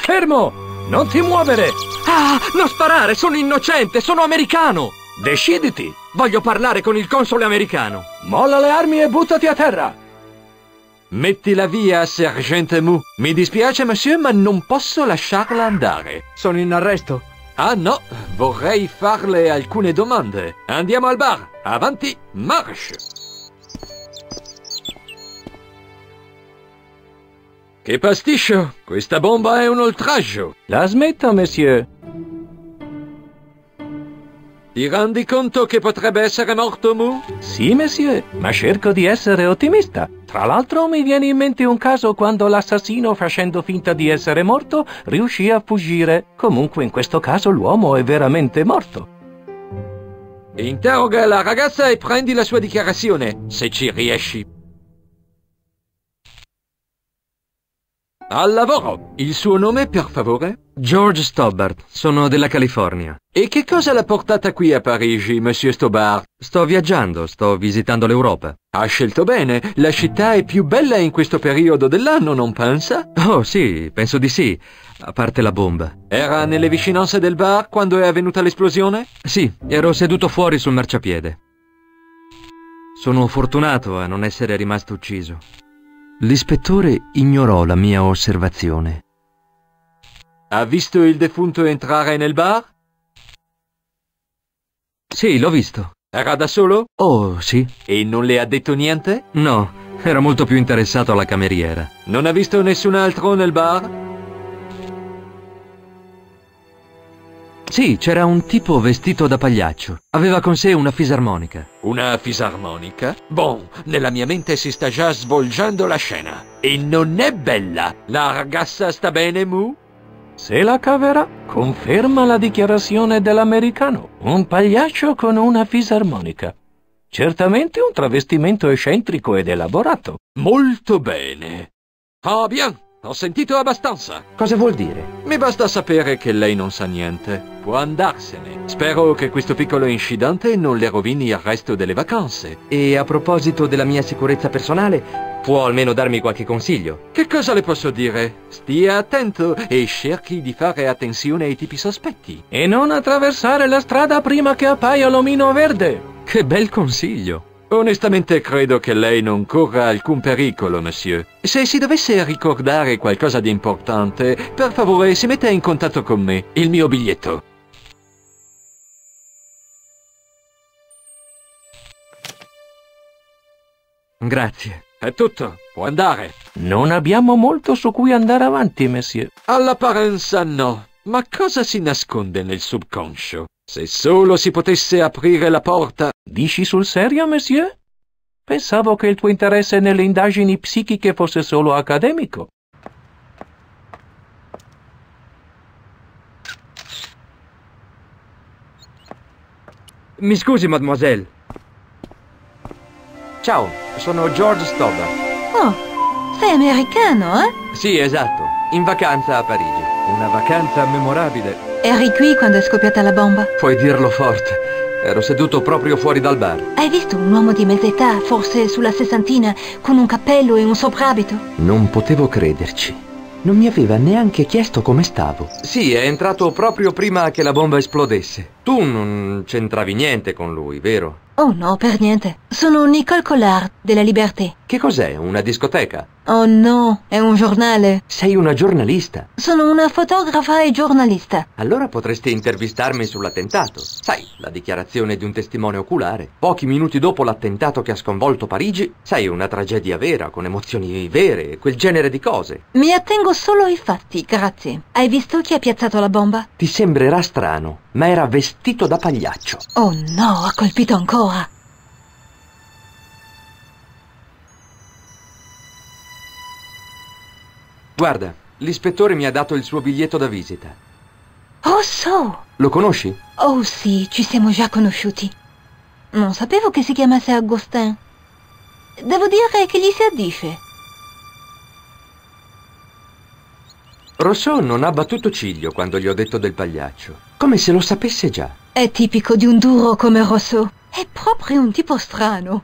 Fermo! Non ti muovere! Ah, non sparare! Sono innocente! Sono americano! Deciditi! Voglio parlare con il console americano! Molla le armi e buttati a terra! Mettila via, sergente Mu. Mi dispiace, monsieur, ma non posso lasciarla andare. Sono in arresto. Ah no, vorrei farle alcune domande. Andiamo al bar. Avanti, marche! Che pasticcio! Questa bomba è un oltraggio! La smetta, monsieur. Ti rendi conto che potrebbe essere morto Mu? Sì, monsieur, ma cerco di essere ottimista. Tra l'altro mi viene in mente un caso quando l'assassino, facendo finta di essere morto, riuscì a fuggire. Comunque in questo caso l'uomo è veramente morto. Interroga la ragazza e prendi la sua dichiarazione, se ci riesci. Al lavoro! Il suo nome, per favore? George Stobbart, sono della California. E che cosa l'ha portata qui a Parigi, monsieur Stobbart? Sto viaggiando, sto visitando l'Europa. Ha scelto bene, la città è più bella in questo periodo dell'anno, non pensa? Oh sì, penso di sì, a parte la bomba. Era nelle vicinanze del bar quando è avvenuta l'esplosione? Sì, ero seduto fuori sul marciapiede. Sono fortunato a non essere rimasto ucciso. L'ispettore ignorò la mia osservazione. Ha visto il defunto entrare nel bar? Sì, l'ho visto. Era da solo? Oh, sì. E non le ha detto niente? No, era molto più interessato alla cameriera. Non ha visto nessun altro nel bar? Sì, c'era un tipo vestito da pagliaccio. Aveva con sé una fisarmonica. Una fisarmonica? Bon, nella mia mente si sta già svolgendo la scena. E non è bella. La ragazza sta bene, Mu? Se la caverà, conferma la dichiarazione dell'americano. Un pagliaccio con una fisarmonica. Certamente un travestimento eccentrico ed elaborato. Molto bene. Ah, bien. Ho sentito abbastanza. Cosa vuol dire? Mi basta sapere che lei non sa niente. Può andarsene. Spero che questo piccolo incidente non le rovini il resto delle vacanze. E a proposito della mia sicurezza personale, può almeno darmi qualche consiglio? Che cosa le posso dire? Stia attento e cerchi di fare attenzione ai tipi sospetti. E non attraversare la strada prima che appaia l'omino verde. Che bel consiglio! Onestamente credo che lei non corra alcun pericolo, monsieur. Se si dovesse ricordare qualcosa di importante, per favore si metta in contatto con me. Il mio biglietto. Grazie. È tutto. Può andare. Non abbiamo molto su cui andare avanti, monsieur. All'apparenza no. Ma cosa si nasconde nel subconscio? Se solo si potesse aprire la porta... Dici sul serio, monsieur? Pensavo che il tuo interesse nelle indagini psichiche fosse solo accademico. Mi scusi, mademoiselle. Ciao, sono George Stobbart. Oh, sei americano, eh? Sì, esatto. In vacanza a Parigi. Una vacanza memorabile. Eri qui quando è scoppiata la bomba? Puoi dirlo forte. Ero seduto proprio fuori dal bar. Hai visto un uomo di mezza età, forse sulla sessantina, con un cappello e un soprabito? Non potevo crederci. Non mi aveva neanche chiesto come stavo. Sì, è entrato proprio prima che la bomba esplodesse. Tu non c'entravi niente con lui, vero? Oh no, per niente. Sono Nicole Collard, della Liberté. Che cos'è? Una discoteca? Oh no, è un giornale. Sei una giornalista. Sono una fotografa e giornalista. Allora potresti intervistarmi sull'attentato. Sai, la dichiarazione di un testimone oculare. Pochi minuti dopo l'attentato che ha sconvolto Parigi, sai, una tragedia vera, con emozioni vere, quel genere di cose. Mi attengo solo ai fatti, grazie. Hai visto chi ha piazzato la bomba? Ti sembrerà strano, ma era vestito da pagliaccio. Oh no, ha colpito ancora. Guarda, l'ispettore mi ha dato il suo biglietto da visita. Oh so! Lo conosci? Oh sì, ci siamo già conosciuti. Non sapevo che si chiamasse Augustin. Devo dire che gli si addice. Rousseau non ha battuto ciglio quando gli ho detto del pagliaccio. Come se lo sapesse già. È tipico di un duro come Rousseau. È proprio un tipo strano.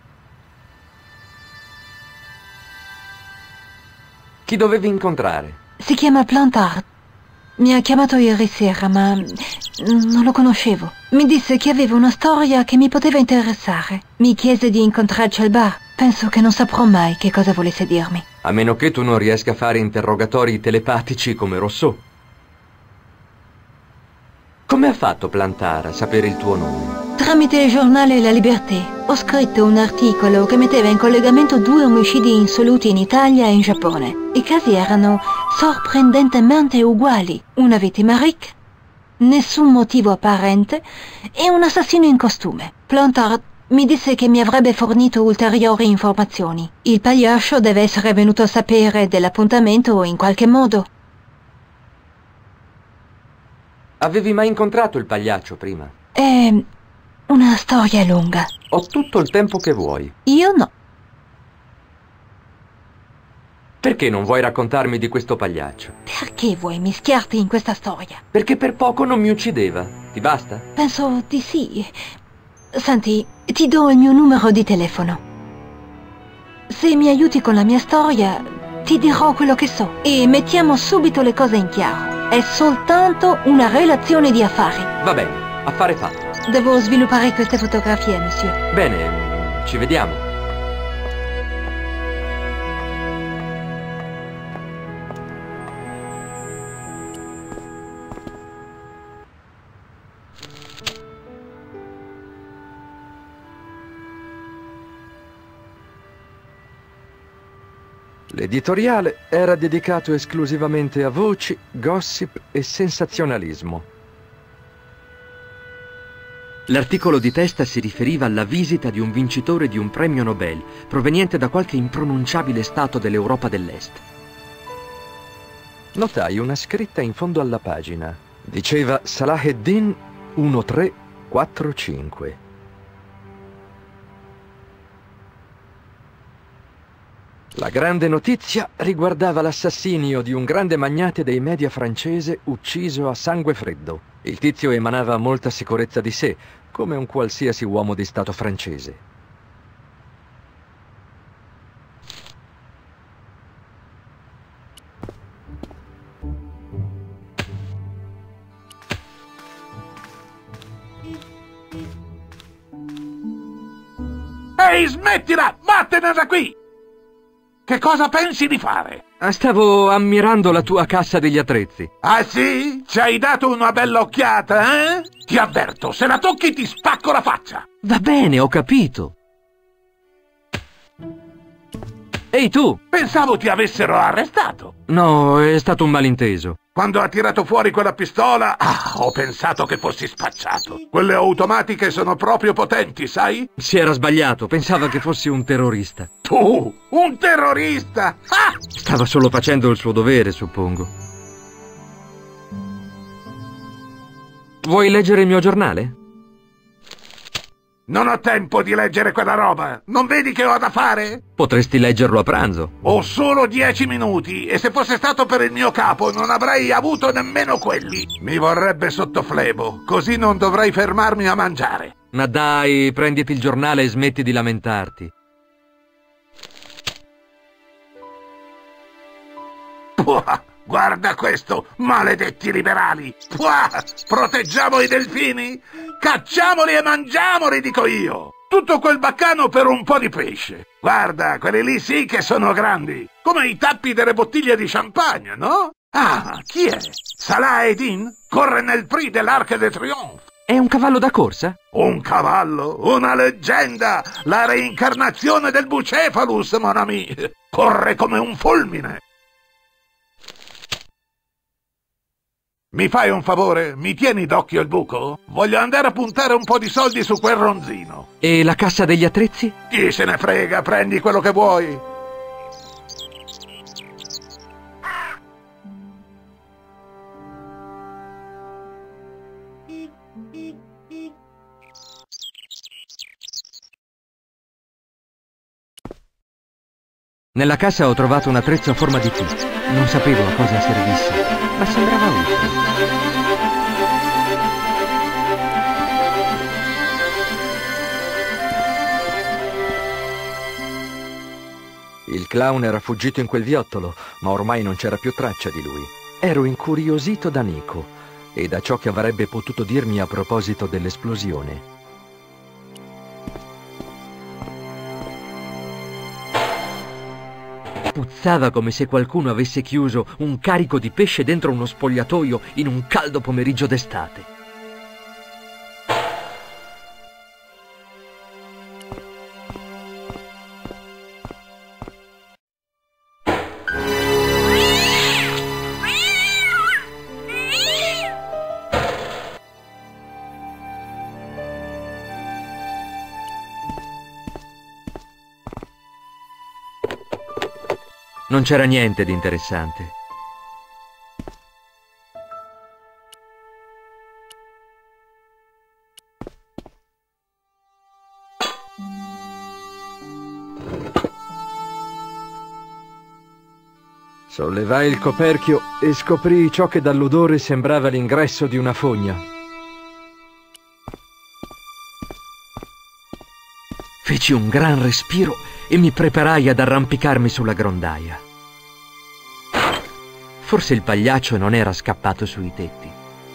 Chi dovevi incontrare? Si chiama Plantard. Mi ha chiamato ieri sera, ma non lo conoscevo. Mi disse che aveva una storia che mi poteva interessare. Mi chiese di incontrarci al bar. Penso che non saprò mai che cosa volesse dirmi. A meno che tu non riesca a fare interrogatori telepatici come Rousseau. Come ha fatto Plantard a sapere il tuo nome? Tramite il giornale La Liberté ho scritto un articolo che metteva in collegamento 2 omicidi insoluti in Italia e in Giappone. I casi erano sorprendentemente uguali. Una vittima ricca, nessun motivo apparente e un assassino in costume. Plantard mi disse che mi avrebbe fornito ulteriori informazioni. Il pagliaccio deve essere venuto a sapere dell'appuntamento in qualche modo. Avevi mai incontrato il pagliaccio prima? È una storia lunga. Ho tutto il tempo che vuoi. Io no. Perché non vuoi raccontarmi di questo pagliaccio? Perché vuoi mischiarti in questa storia? Perché per poco non mi uccideva. Ti basta? Penso di sì. Senti, ti do il mio numero di telefono. Se mi aiuti con la mia storia, ti dirò quello che so. E mettiamo subito le cose in chiaro. È soltanto una relazione di affari. Va bene, affare fatto. Devo sviluppare queste fotografie, monsieur. Bene, ci vediamo. L'editoriale era dedicato esclusivamente a voci, gossip e sensazionalismo. L'articolo di testa si riferiva alla visita di un vincitore di un premio Nobel, proveniente da qualche impronunciabile stato dell'Europa dell'Est. Notai una scritta in fondo alla pagina. Diceva Salaheddin 1345. La grande notizia riguardava l'assassinio di un grande magnate dei media francese ucciso a sangue freddo. Il tizio emanava molta sicurezza di sé, come un qualsiasi uomo di Stato francese. Ehi, smettila! Vattene da qui! Che cosa pensi di fare? Stavo ammirando la tua cassa degli attrezzi. Ah sì? Ci hai dato una bella occhiata, eh? Ti avverto, se la tocchi ti spacco la faccia! Va bene, ho capito. Ehi tu! Pensavo ti avessero arrestato. No, è stato un malinteso. Quando ha tirato fuori quella pistola, ho pensato che fossi spacciato. Quelle automatiche sono proprio potenti, sai? Si era sbagliato, pensava che fossi un terrorista. Tu, un terrorista! Ah! Stava solo facendo il suo dovere, suppongo. Vuoi leggere il mio giornale? Non ho tempo di leggere quella roba. Non vedi che ho da fare? Potresti leggerlo a pranzo. Ho solo 10 minuti e se fosse stato per il mio capo non avrei avuto nemmeno quelli. Mi vorrebbe sotto flebo, così non dovrei fermarmi a mangiare. Ma dai, prenditi il giornale e smetti di lamentarti. Puah, guarda questo, maledetti liberali! Puah, proteggiamo i delfini? Cacciamoli e mangiamoli, dico io! Tutto quel baccano per un po' di pesce. Guarda, quelli lì sì che sono grandi, come i tappi delle bottiglie di champagne, no? Ah, chi è? Salah Eddin? Corre nel Prix de l'Arc de Triomphe. È un cavallo da corsa? Un cavallo, una leggenda, la reincarnazione del Bucephalus, mon ami. Corre come un fulmine. Mi fai un favore? Mi tieni d'occhio il buco? Voglio andare a puntare un po' di soldi su quel ronzino. E la cassa degli attrezzi? Chi se ne frega, prendi quello che vuoi. Nella cassa ho trovato un attrezzo a forma di T. Non sapevo a cosa servisse, ma sembrava utile. Il clown era fuggito in quel viottolo, ma ormai non c'era più traccia di lui. Ero incuriosito da Nico e da ciò che avrebbe potuto dirmi a proposito dell'esplosione. Puzzava come se qualcuno avesse chiuso un carico di pesce dentro uno spogliatoio in un caldo pomeriggio d'estate. Non c'era niente di interessante. Sollevai il coperchio e scoprì ciò che dall'odore sembrava l'ingresso di una fogna. Feci un gran respiro e mi preparai ad arrampicarmi sulla grondaia. Forse il pagliaccio non era scappato sui tetti.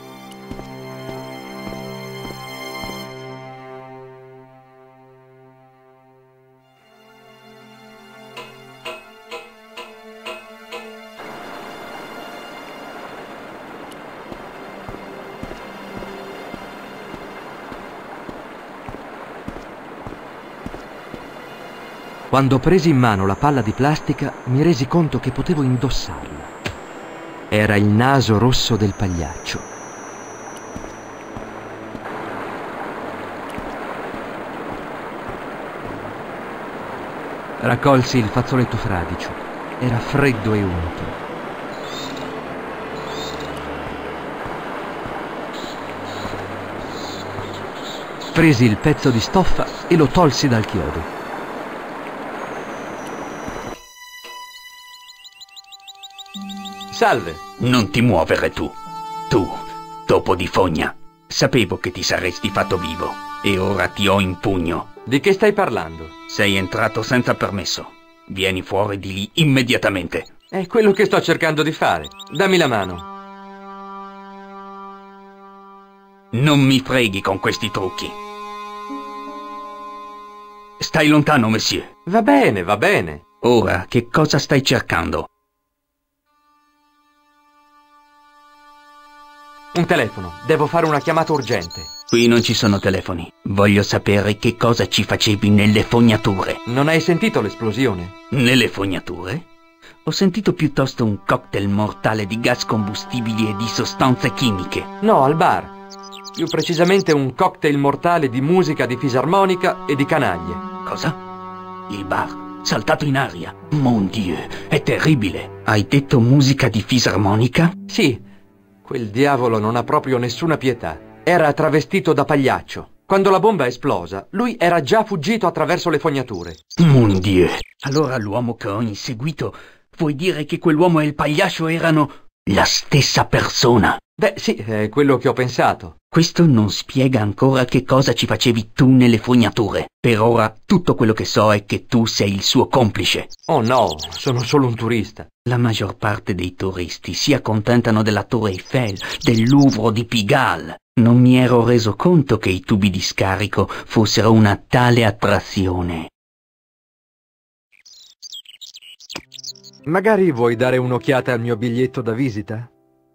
Quando presi in mano la palla di plastica, mi resi conto che potevo indossarla. Era il naso rosso del pagliaccio. Raccolsi il fazzoletto fradicio. Era freddo e unto. Presi il pezzo di stoffa e lo tolsi dal chiodo. Salve. Non ti muovere tu. Tu, topo di fogna. Sapevo che ti saresti fatto vivo e ora ti ho in pugno. Di che stai parlando? Sei entrato senza permesso. Vieni fuori di lì immediatamente. È quello che sto cercando di fare. Dammi la mano. Non mi freghi con questi trucchi. Stai lontano, monsieur. Va bene, va bene. Ora, che cosa stai cercando? Un telefono. Devo fare una chiamata urgente. Qui non ci sono telefoni. Voglio sapere che cosa ci facevi nelle fognature. Non hai sentito l'esplosione? Nelle fognature? Ho sentito piuttosto un cocktail mortale di gas combustibili e di sostanze chimiche. No, al bar. Più precisamente un cocktail mortale di musica di fisarmonica e di canaglie. Cosa? Il bar? Saltato in aria? Mon Dieu, è terribile. Hai detto musica di fisarmonica? Sì. Quel diavolo non ha proprio nessuna pietà. Era travestito da pagliaccio. Quando la bomba è esplosa, lui era già fuggito attraverso le fognature. Mon Dieu. Allora l'uomo che ho inseguito, vuoi dire che quell'uomo e il pagliaccio erano la stessa persona? Beh, sì, è quello che ho pensato. Questo non spiega ancora che cosa ci facevi tu nelle fognature. Per ora tutto quello che so è che tu sei il suo complice. Oh no, sono solo un turista. La maggior parte dei turisti si accontentano della Torre Eiffel, del Louvre o di Pigalle. Non mi ero reso conto che i tubi di scarico fossero una tale attrazione. Magari vuoi dare un'occhiata al mio biglietto da visita?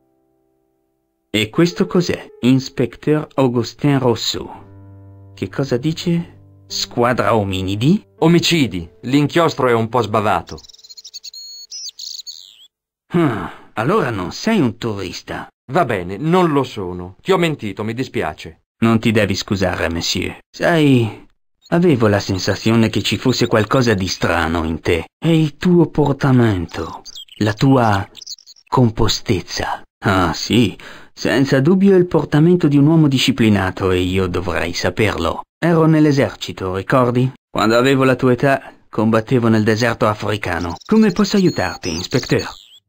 E questo cos'è? Inspecteur Augustin Rousseau. Che cosa dice? Squadra ominidi? Omicidi. L'inchiostro è un po' sbavato. Allora non sei un turista. Va bene, non lo sono. Ti ho mentito, mi dispiace. Non ti devi scusare, monsieur. Sai, avevo la sensazione che ci fosse qualcosa di strano in te. È il tuo portamento, la tua compostezza. Ah, sì. Senza dubbio è il portamento di un uomo disciplinato e io dovrei saperlo. Ero nell'esercito, ricordi? Quando avevo la tua età, combattevo nel deserto africano. Come posso aiutarti, inspecteur?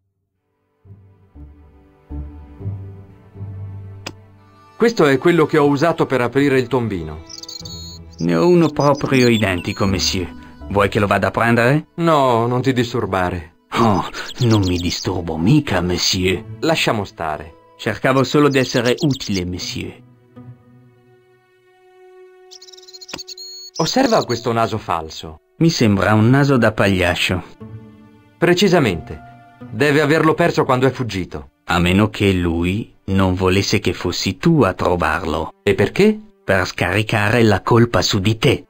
Questo è quello che ho usato per aprire il tombino. Ne ho uno proprio identico, monsieur. Vuoi che lo vada a prendere? No, non ti disturbare. Oh, non mi disturbo mica, monsieur. Lasciamo stare. Cercavo solo di essere utile, monsieur. Osserva questo naso falso. Mi sembra un naso da pagliaccio. Precisamente. Deve averlo perso quando è fuggito. A meno che lui non volesse che fossi tu a trovarlo. E perché? Per scaricare la colpa su di te.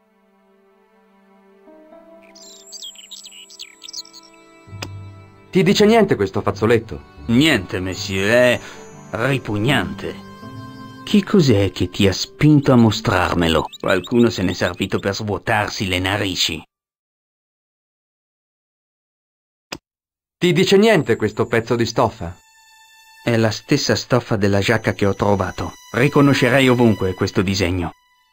Ti dice niente questo fazzoletto? Niente, monsieur, è ripugnante. Che cos'è che ti ha spinto a mostrarmelo? Qualcuno se n'è servito per svuotarsi le narici. Ti dice niente questo pezzo di stoffa? È la stessa stoffa della giacca che ho trovato. Riconoscerei ovunque questo disegno.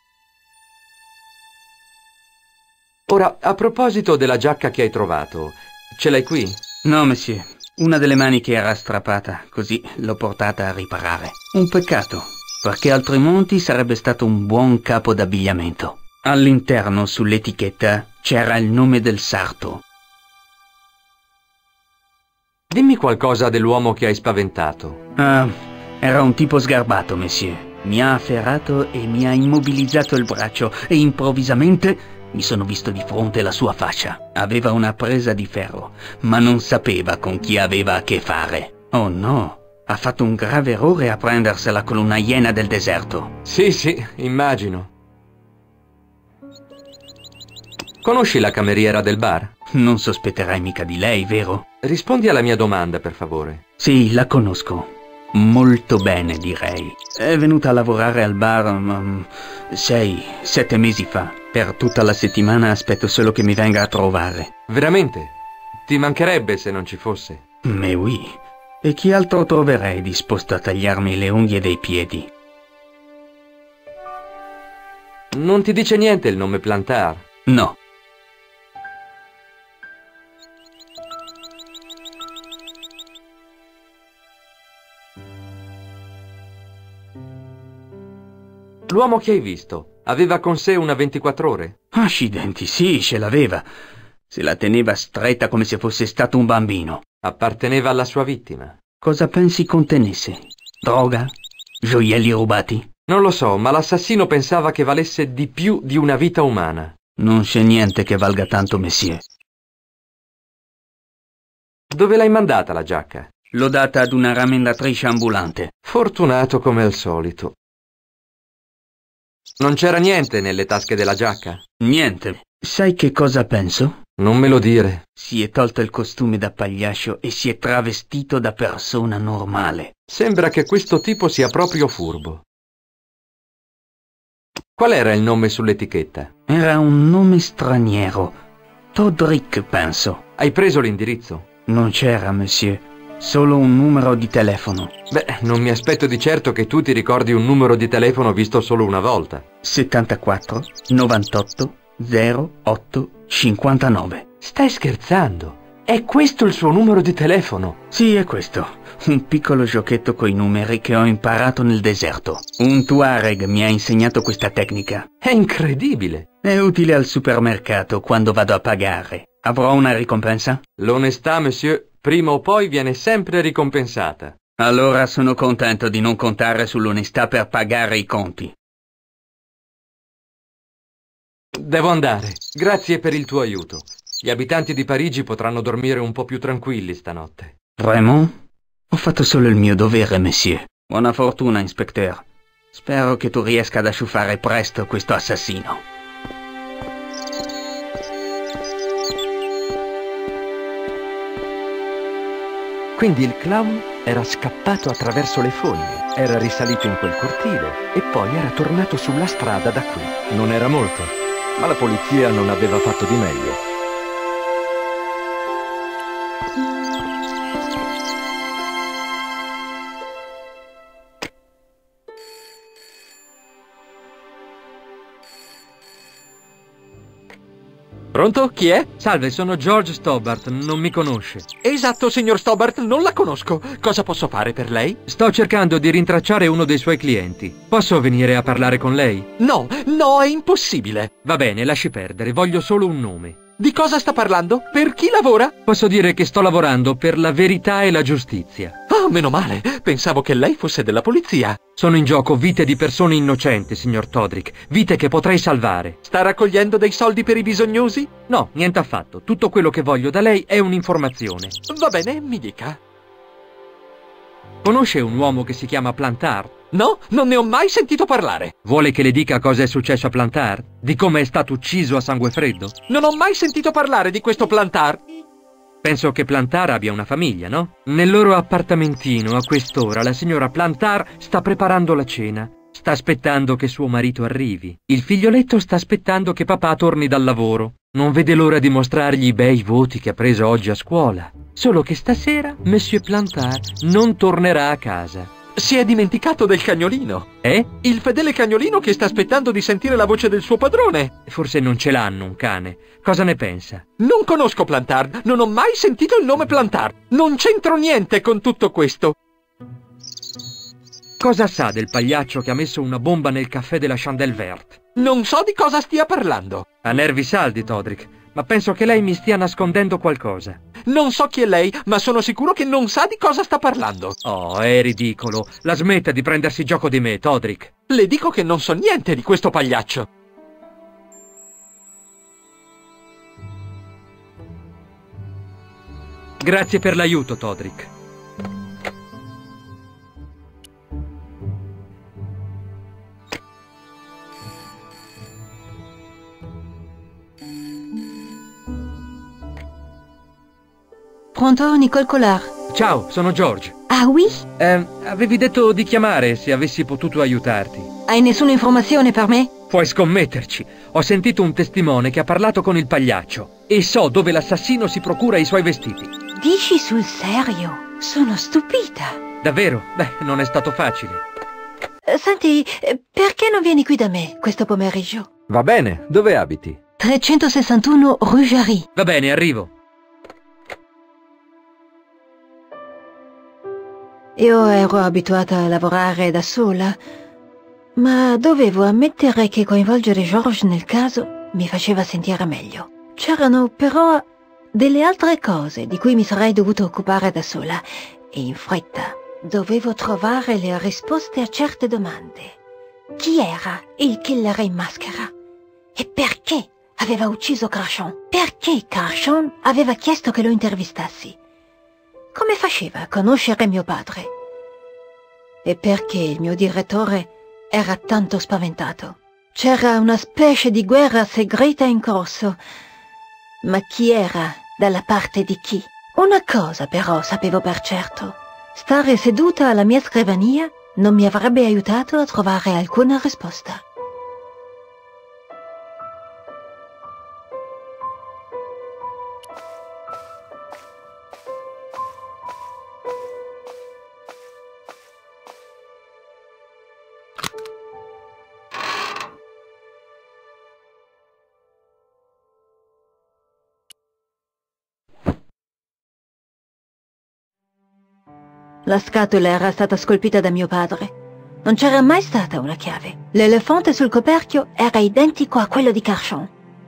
Ora, a proposito della giacca che hai trovato, ce l'hai qui? No, monsieur. Una delle maniche era strappata, così l'ho portata a riparare. Un peccato, perché altrimenti sarebbe stato un buon capo d'abbigliamento. All'interno, sull'etichetta, c'era il nome del sarto. Dimmi qualcosa dell'uomo che hai spaventato. Ah, era un tipo sgarbato, monsieur. Mi ha afferrato e mi ha immobilizzato il braccio e improvvisamente mi sono visto di fronte la sua faccia. Aveva una presa di ferro, ma non sapeva con chi aveva a che fare. Oh no, ha fatto un grave errore a prendersela con una iena del deserto. Sì, immagino. Conosci la cameriera del bar? Non sospetterai mica di lei, vero? Rispondi alla mia domanda, per favore. Sì, la conosco. Molto bene, direi. È venuta a lavorare al bar 6-7 mesi fa. Per tutta la settimana aspetto solo che mi venga a trovare. Veramente? Ti mancherebbe se non ci fosse? Mais oui. E chi altro troverei disposto a tagliarmi le unghie dei piedi? Non ti dice niente il nome Plantard? No. L'uomo che hai visto aveva con sé una 24 ore? Accidenti, sì, ce l'aveva. Se la teneva stretta come se fosse stato un bambino. Apparteneva alla sua vittima? Cosa pensi contenesse? Droga? Gioielli rubati? Non lo so, ma l'assassino pensava che valesse di più di una vita umana. Non c'è niente che valga tanto, monsieur. Dove l'hai mandata la giacca? L'ho data ad una ramendatrice ambulante. Fortunato come al solito. Non c'era niente nelle tasche della giacca? Niente. Sai che cosa penso? Non me lo dire. Si è tolto il costume da pagliaccio e si è travestito da persona normale. Sembra che questo tipo sia proprio furbo. Qual era il nome sull'etichetta? Era un nome straniero. Todrick, penso. Hai preso l'indirizzo? Non c'era, monsieur. Solo un numero di telefono. Beh, non mi aspetto di certo che tu ti ricordi un numero di telefono visto solo una volta. 74 98 08 59. Stai scherzando? È questo il suo numero di telefono? Sì, è questo. Un piccolo giochetto coi numeri che ho imparato nel deserto. Un Tuareg mi ha insegnato questa tecnica. È incredibile. È utile al supermercato quando vado a pagare. Avrò una ricompensa? L'onestà, monsieur, prima o poi viene sempre ricompensata. Allora sono contento di non contare sull'onestà per pagare i conti. Devo andare. Grazie per il tuo aiuto. Gli abitanti di Parigi potranno dormire un po' più tranquilli stanotte. Raymond? Ho fatto solo il mio dovere, monsieur. Buona fortuna, inspecteur. Spero che tu riesca ad asciuffare presto questo assassino. Quindi il clown era scappato attraverso le foglie, era risalito in quel cortile e poi era tornato sulla strada da qui. Non era molto, ma la polizia non aveva fatto di meglio. Pronto? Chi è? Salve, sono George Stobbart, non mi conosce. Esatto, signor Stobbart, non la conosco. Cosa posso fare per lei? Sto cercando di rintracciare uno dei suoi clienti. Posso venire a parlare con lei? No, è impossibile. Va bene, lasci perdere, voglio solo un nome. Di cosa sta parlando? Per chi lavora? Posso dire che sto lavorando per la verità e la giustizia. Ah, meno male. Pensavo che lei fosse della polizia. Sono in gioco vite di persone innocenti, signor Todrick. Vite che potrei salvare. Sta raccogliendo dei soldi per i bisognosi? No, niente affatto. Tutto quello che voglio da lei è un'informazione. Va bene, mi dica. Conosce un uomo che si chiama Plantard? No, non ne ho mai sentito parlare. Vuole che le dica cosa è successo a Plantard? Di come è stato ucciso a sangue freddo? Non ho mai sentito parlare di questo Plantard. Penso che Plantard abbia una famiglia, no? Nel loro appartamentino, a quest'ora, la signora Plantard sta preparando la cena. Sta aspettando che suo marito arrivi. Il figlioletto sta aspettando che papà torni dal lavoro. Non vede l'ora di mostrargli i bei voti che ha preso oggi a scuola. Solo che stasera Monsieur Plantard non tornerà a casa. Si è dimenticato del cagnolino. Il fedele cagnolino che sta aspettando di sentire la voce del suo padrone. Forse non ce l'hanno un cane. Cosa ne pensa? Non conosco Plantard. Non ho mai sentito il nome Plantard. Non c'entro niente con tutto questo. Cosa sa del pagliaccio che ha messo una bomba nel caffè della Chandelle Verte? Non so di cosa stia parlando. Ha nervi saldi, Todrick, ma penso che lei mi stia nascondendo qualcosa. Non so chi è lei, ma sono sicuro che non sa di cosa sta parlando. Oh, è ridicolo. La smetta di prendersi gioco di me, Todrick. Le dico che non so niente di questo pagliaccio. Grazie per l'aiuto, Todrick. Pronto, Nicole Collard? Ciao, sono George. Ah, oui? Avevi detto di chiamare se avessi potuto aiutarti. Hai nessuna informazione per me? Puoi scommetterci. Ho sentito un testimone che ha parlato con il pagliaccio e so dove l'assassino si procura i suoi vestiti. Dici sul serio? Sono stupita. Davvero? Beh, non è stato facile. Senti, perché non vieni qui da me questo pomeriggio? Va bene, dove abiti? 361 Rue Jarry. Va bene, arrivo. Io ero abituata a lavorare da sola, ma dovevo ammettere che coinvolgere George nel caso mi faceva sentire meglio. C'erano però delle altre cose di cui mi sarei dovuta occupare da sola e in fretta. Dovevo trovare le risposte a certe domande. Chi era il killer in maschera? E perché aveva ucciso Carchon? Perché Carchon aveva chiesto che lo intervistassi? Come faceva a conoscere mio padre? E perché il mio direttore era tanto spaventato? C'era una specie di guerra segreta in corso. Ma chi era dalla parte di chi? Una cosa però sapevo per certo. Stare seduta alla mia scrivania non mi avrebbe aiutato a trovare alcuna risposta. La scatola era stata scolpita da mio padre. Non c'era mai stata una chiave. L'elefante sul coperchio era identico a quello di Carchon.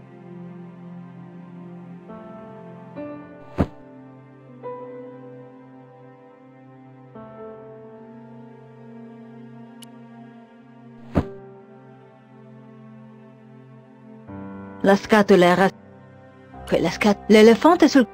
La scatola era... quella scatola... L'elefante sul...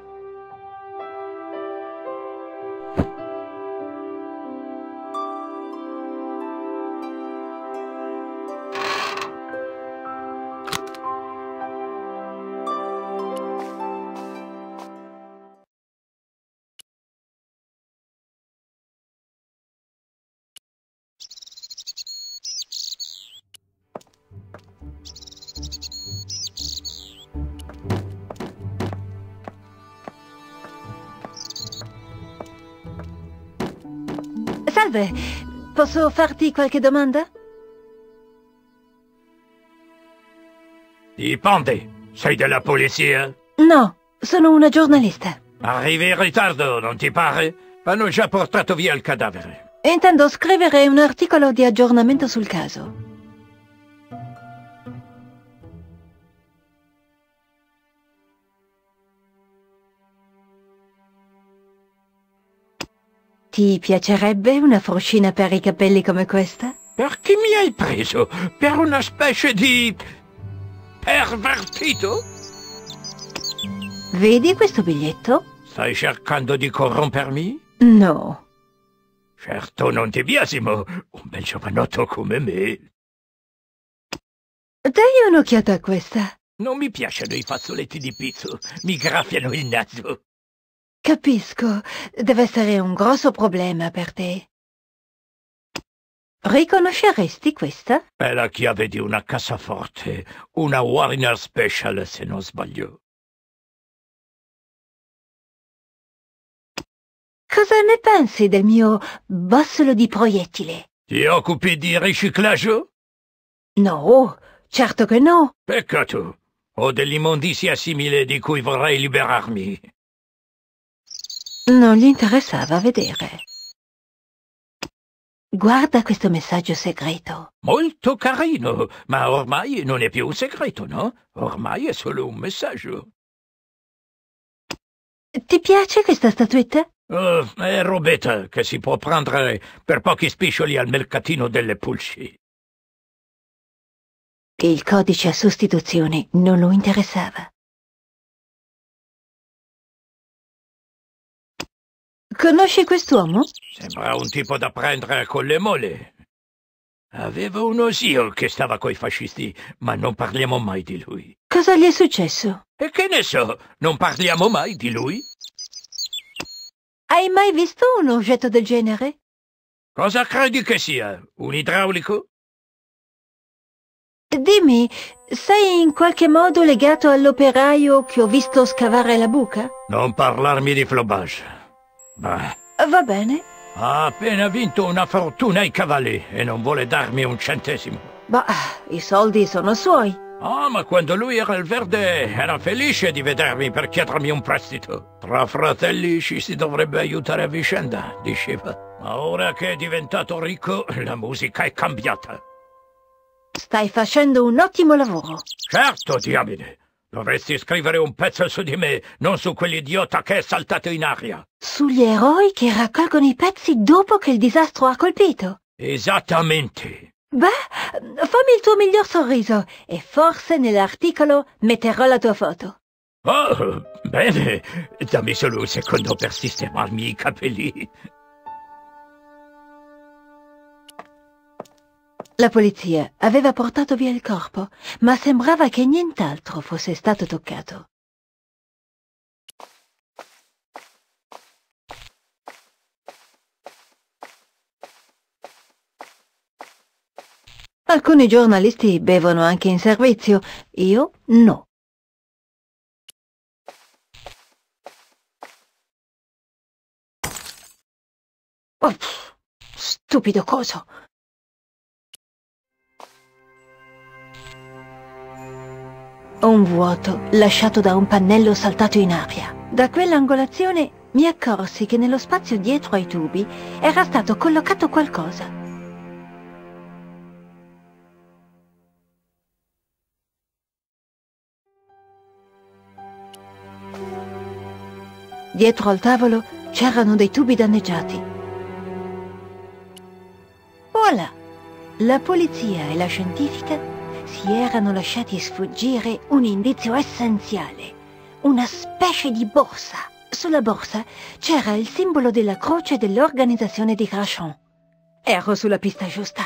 Salve, posso farti qualche domanda? Dipende. Sei della polizia? No, sono una giornalista. Arrivi in ritardo, non ti pare? Hanno già portato via il cadavere. Intendo scrivere un articolo di aggiornamento sul caso. Ti piacerebbe una fruscina per i capelli come questa? Per chi mi hai preso? Per una specie di pervertito? Vedi questo biglietto? Stai cercando di corrompermi? No. Certo, non ti biasimo, un bel giovanotto come me. Dai un'occhiata a questa. Non mi piacciono i fazzoletti di pizzo, mi graffiano il naso. Capisco, deve essere un grosso problema per te. Riconosceresti questa? È la chiave di una cassaforte, una Warner Special se non sbaglio. Cosa ne pensi del mio bossolo di proiettile? Ti occupi di riciclaggio? No, certo che no. Peccato, ho dell'immondizia simile di cui vorrei liberarmi. Non gli interessava vedere. Guarda questo messaggio segreto. Molto carino, ma ormai non è più un segreto, no? Ormai è solo un messaggio. Ti piace questa statuetta? È robetta che si può prendere per pochi spiccioli al mercatino delle pulci. Il codice a sostituzione non lo interessava. Conosci quest'uomo? Sembra un tipo da prendere con le mole. Avevo uno zio che stava coi fascisti, ma non parliamo mai di lui. Cosa gli è successo? E che ne so, non parliamo mai di lui? Hai mai visto un oggetto del genere? Cosa credi che sia? Un idraulico? Dimmi, sei in qualche modo legato all'operaio che ho visto scavare la buca? Non parlarmi di flobage. Bah, Va bene. ha appena vinto una fortuna ai cavalli e non vuole darmi un centesimo. Bah, i soldi sono suoi. Ah, ma quando lui era al verde era felice di vedermi per chiedermi un prestito. Tra fratelli ci si dovrebbe aiutare a vicenda, diceva. Ma ora che è diventato ricco, la musica è cambiata. Stai facendo un ottimo lavoro. Certo, diamine. Dovresti scrivere un pezzo su di me, non su quell'idiota che è saltato in aria. Sugli eroi che raccolgono i pezzi dopo che il disastro ha colpito. Esattamente. Beh, fammi il tuo miglior sorriso e forse nell'articolo metterò la tua foto. Oh, bene. Dammi solo un secondo per sistemarmi i capelli. La polizia aveva portato via il corpo, ma sembrava che nient'altro fosse stato toccato. Alcuni giornalisti bevono anche in servizio, io no. Oh, stupido coso. Un vuoto lasciato da un pannello saltato in aria. Da quell'angolazione mi accorsi che nello spazio dietro ai tubi era stato collocato qualcosa. Dietro al tavolo c'erano dei tubi danneggiati. Voilà! La polizia e la scientifica si erano lasciati sfuggire un indizio essenziale, una specie di borsa. Sulla borsa c'era il simbolo della croce dell'organizzazione di Grachon. Ero sulla pista giusta.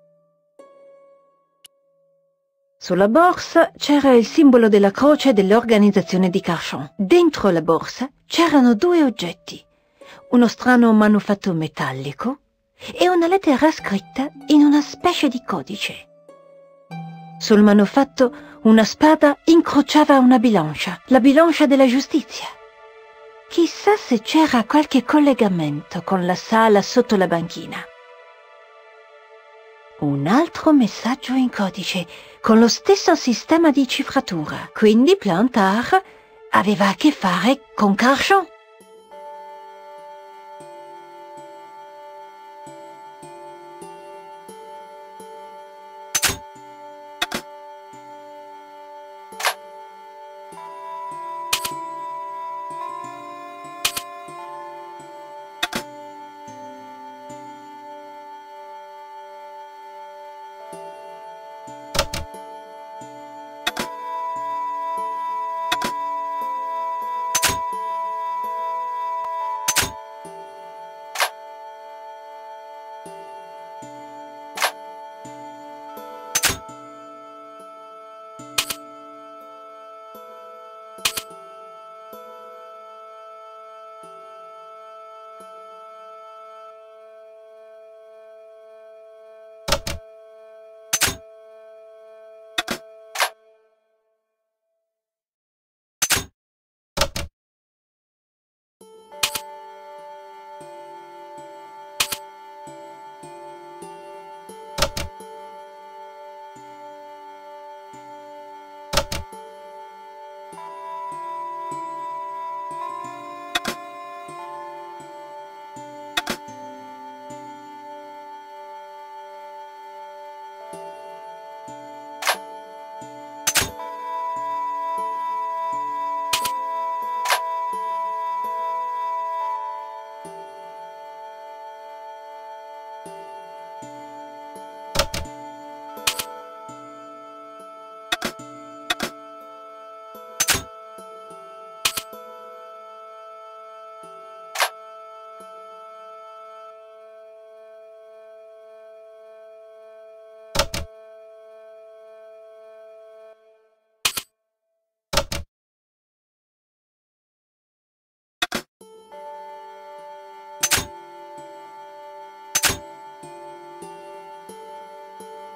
Sulla borsa c'era il simbolo della croce dell'organizzazione di Grachon. Dentro la borsa c'erano due oggetti, uno strano manufatto metallico e una lettera scritta in una specie di codice. Sul manufatto una spada incrociava una bilancia, la bilancia della giustizia. Chissà se c'era qualche collegamento con la sala sotto la banchina. Un altro messaggio in codice, con lo stesso sistema di cifratura. Quindi Plantard aveva a che fare con Grachon.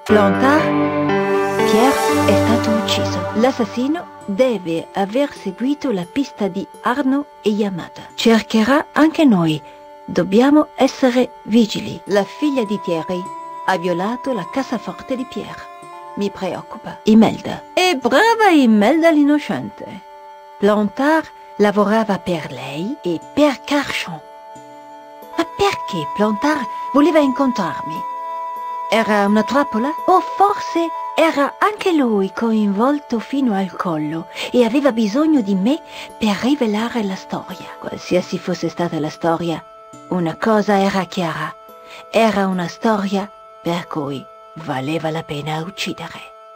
Plantard, Pierre è stato ucciso. L'assassino deve aver seguito la pista di Arnaud e Yamada. Cercherà anche noi. Dobbiamo essere vigili. La figlia di Thierry ha violato la cassaforte di Pierre. Mi preoccupa. Imelda. E brava Imelda l'innocente. Plantard lavorava per lei e per Carchon. Ma perché Plantard voleva incontrarmi? Era una trappola? O forse era anche lui coinvolto fino al collo e aveva bisogno di me per rivelare la storia? Qualsiasi fosse stata la storia, una cosa era chiara. Era una storia per cui valeva la pena uccidere.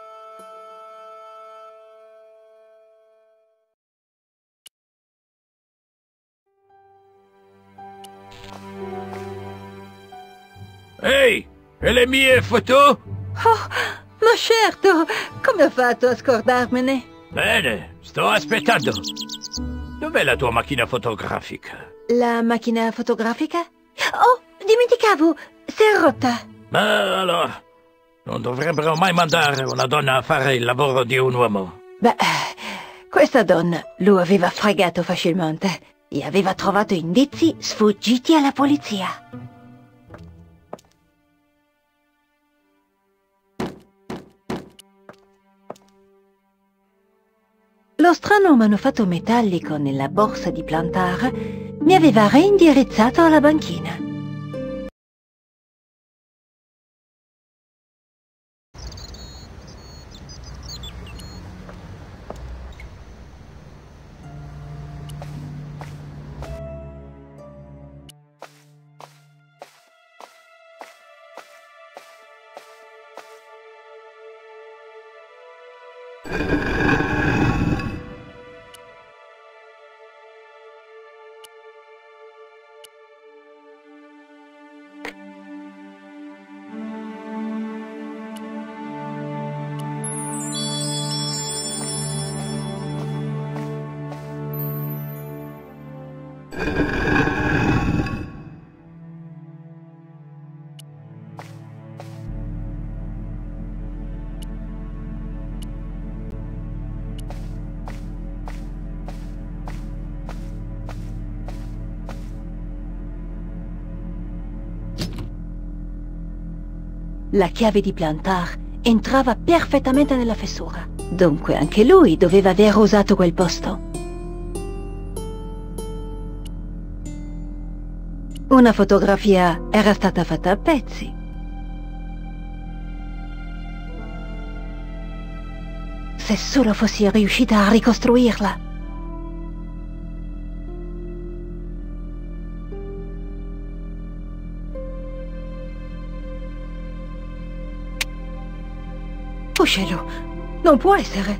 Ehi, e le mie foto? Oh, ma certo! Come ho fatto a scordarmene? Bene, sto aspettando. Dov'è la tua macchina fotografica? La macchina fotografica? Oh, dimenticavo! Si è rotta! Ma allora, non dovrebbero mai mandare una donna a fare il lavoro di un uomo. Beh, questa donna lo aveva fregato facilmente e aveva trovato indizi sfuggiti alla polizia. Lo strano manufatto metallico nella borsa di Plantard mi aveva reindirizzato alla banchina. La chiave di Plantard entrava perfettamente nella fessura. Dunque anche lui doveva aver usato quel posto. Una fotografia era stata fatta a pezzi. Se solo fossi riuscita a ricostruirla. Puscelo, non può essere.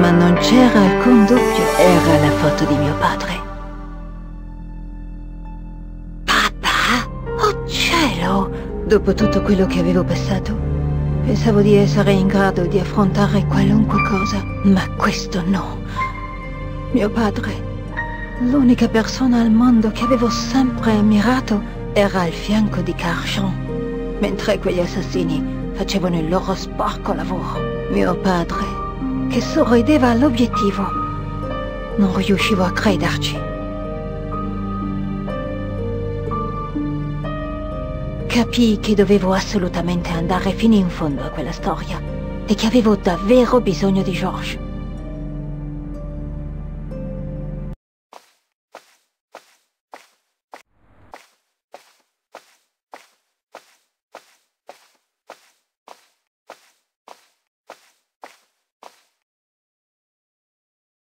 Ma non c'era alcun dubbio, era la foto di mio padre. Papà? Oh cielo! Dopo tutto quello che avevo passato, pensavo di essere in grado di affrontare qualunque cosa, ma questo no. Mio padre, l'unica persona al mondo che avevo sempre ammirato, era al fianco di Carchon, mentre quegli assassini facevano il loro sporco lavoro. Mio padre, che sorrideva all'obiettivo, non riuscivo a crederci. Capii che dovevo assolutamente andare fino in fondo a quella storia e che avevo davvero bisogno di Georges.